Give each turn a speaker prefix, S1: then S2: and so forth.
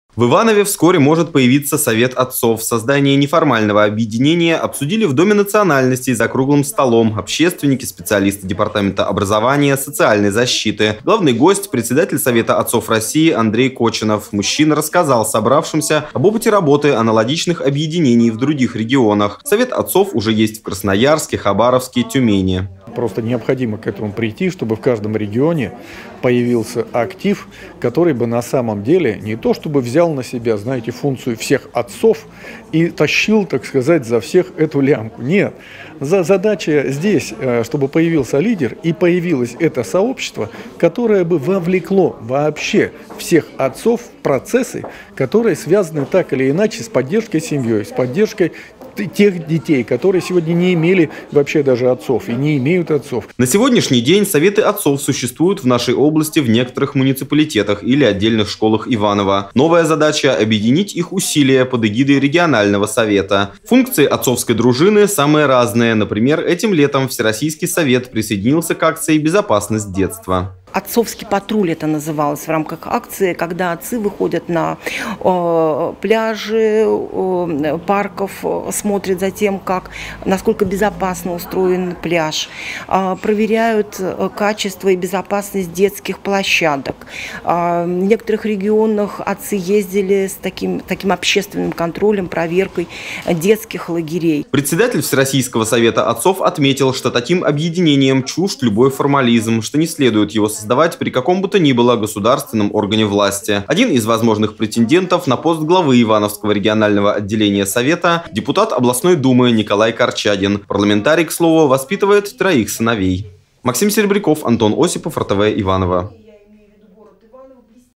S1: В Иванове вскоре может появиться Совет отцов. Создание неформального объединения обсудили в Доме национальностей за круглым столом общественники, специалисты Департамента образования, социальной защиты. Главный гость – председатель Совета отцов России Андрей Кочинов. Мужчина рассказал собравшимся об опыте работы аналогичных объединений в других регионах. Совет отцов уже есть в Красноярске, Хабаровске, Тюмени.
S2: Просто необходимо к этому прийти, чтобы в каждом регионе появился актив, который бы на самом деле не то чтобы взял на себя, знаете, функцию всех отцов и тащил, так сказать, за всех эту лямку. Нет. Задача здесь, чтобы появился лидер и появилось это сообщество, которое бы вовлекло вообще всех отцов в процессы, которые связаны так или иначе с поддержкой семьей, с поддержкой тех детей, которые сегодня не имели вообще даже отцов и не имеют отцов.
S1: На сегодняшний день советы отцов существуют в нашей области в некоторых муниципалитетах или отдельных школах Иванова. Новая задача – объединить их усилия под эгидой регионального совета. Функции отцовской дружины самые разные. Например, этим летом Всероссийский совет присоединился к акции «Безопасность детства».
S3: Отцовский патруль это называлось в рамках акции, когда отцы выходят на пляжи, парков, смотрят за тем, насколько безопасно устроен пляж, проверяют качество и безопасность детских площадок. В некоторых регионах отцы ездили с таким общественным контролем, проверкой детских лагерей.
S1: Председатель Всероссийского совета отцов отметил, что таким объединением чужд любой формализм, что не следует его создавать при каком бы то ни было государственном органе власти. Один из возможных претендентов на пост главы Ивановского регионального отделения Совета – депутат областной думы Николай Корчагин. Парламентарий, к слову, воспитывает 3 сыновей. Максим Серебряков, Антон Осипов, РТВ Иваново.